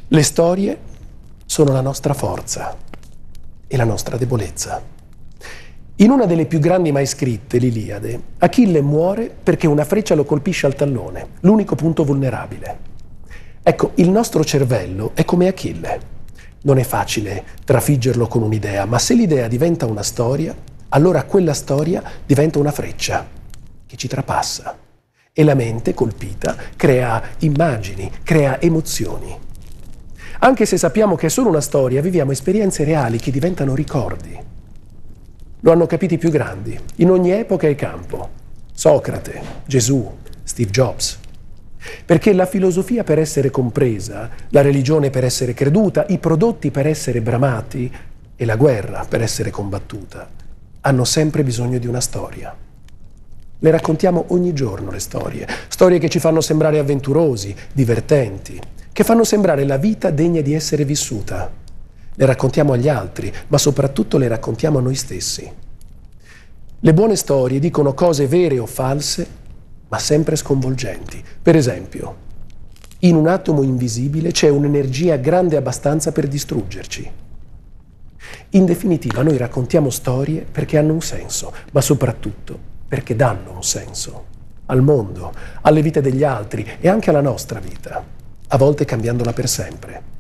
Le storie sono la nostra forza e la nostra debolezza. In una delle più grandi mai scritte, l'Iliade, Achille muore perché una freccia lo colpisce al tallone, l'unico punto vulnerabile. Ecco, il nostro cervello è come Achille. Non è facile trafiggerlo con un'idea, ma se l'idea diventa una storia, allora quella storia diventa una freccia che ci trapassa. E la mente, colpita, crea immagini, crea emozioni. Anche se sappiamo che è solo una storia, viviamo esperienze reali che diventano ricordi. Lo hanno capito i più grandi, in ogni epoca e campo. Socrate, Gesù, Steve Jobs. Perché la filosofia per essere compresa, la religione per essere creduta, i prodotti per essere bramati e la guerra per essere combattuta, hanno sempre bisogno di una storia. Le raccontiamo ogni giorno le storie che ci fanno sembrare avventurosi, divertenti, che fanno sembrare la vita degna di essere vissuta. Le raccontiamo agli altri, ma soprattutto le raccontiamo a noi stessi. Le buone storie dicono cose vere o false, ma sempre sconvolgenti. Per esempio, in un atomo invisibile c'è un'energia grande abbastanza per distruggerci. In definitiva, noi raccontiamo storie perché hanno un senso, ma soprattutto perché danno un senso al mondo, alle vite degli altri e anche alla nostra vita, a volte cambiandola per sempre.